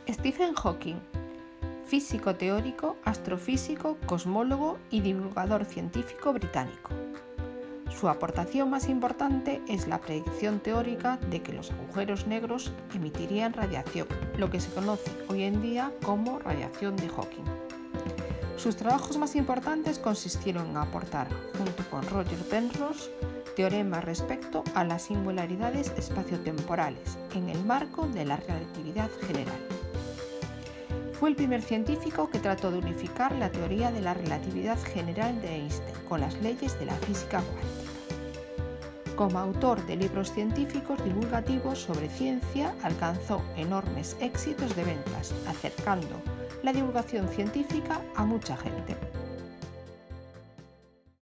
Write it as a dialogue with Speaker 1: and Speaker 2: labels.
Speaker 1: Stephen Hawking, físico teórico, astrofísico, cosmólogo y divulgador científico británico. Su aportación más importante es la predicción teórica de que los agujeros negros emitirían radiación, lo que se conoce hoy en día como radiación de Hawking. Sus trabajos más importantes consistieron en aportar, junto con Roger Penrose, teoremas respecto a las singularidades espaciotemporales en el marco de la relatividad general. Fue el primer científico que trató de unificar la teoría de la relatividad general de Einstein con las leyes de la física cuántica. Como autor de libros científicos divulgativos sobre ciencia, alcanzó enormes éxitos de ventas, acercando la divulgación científica a mucha gente.